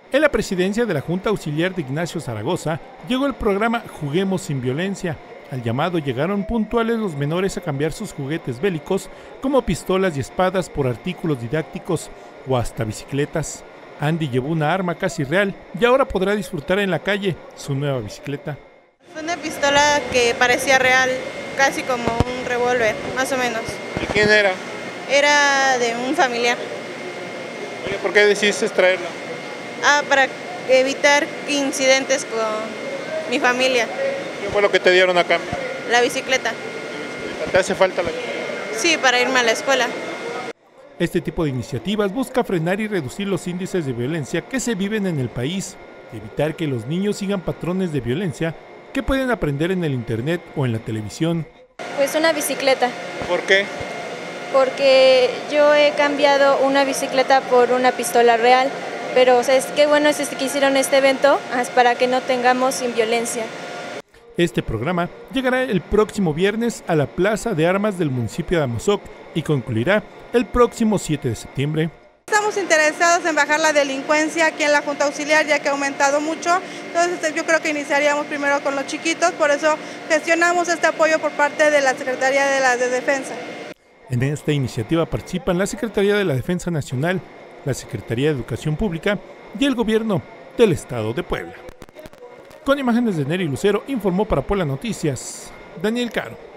En la presidencia de la Junta Auxiliar de Ignacio Zaragoza llegó el programa Juguemos sin Violencia. Al llamado llegaron puntuales los menores a cambiar sus juguetes bélicos como pistolas y espadas por artículos didácticos o hasta bicicletas. Andy llevó una arma casi real y ahora podrá disfrutar en la calle su nueva bicicleta. Fue una pistola que parecía real, casi como un revólver, más o menos. ¿De quién era? Era de un familiar. Oye, ¿por qué decidiste traerla? Para evitar incidentes con mi familia. ¿Qué fue lo que te dieron a cambio? La bicicleta. ¿Te hace falta la Sí, para irme a la escuela. Este tipo de iniciativas busca frenar y reducir los índices de violencia que se viven en el país, evitar que los niños sigan patrones de violencia que pueden aprender en el internet o en la televisión. Pues una bicicleta. ¿Por qué? Porque yo he cambiado una bicicleta por una pistola real, pero qué bueno es que hicieron este evento para que no tengamos violencia. Este programa llegará el próximo viernes a la Plaza de Armas del municipio de Amozoc y concluirá el próximo 7 de septiembre. Estamos interesados en bajar la delincuencia aquí en la Junta Auxiliar, ya que ha aumentado mucho. Entonces yo creo que iniciaríamos primero con los chiquitos, por eso gestionamos este apoyo por parte de la Secretaría de Defensa. En esta iniciativa participan la Secretaría de la Defensa Nacional, la Secretaría de Educación Pública y el Gobierno del Estado de Puebla. Con imágenes de Neri Lucero, informó para Puebla Noticias, Daniel Caro.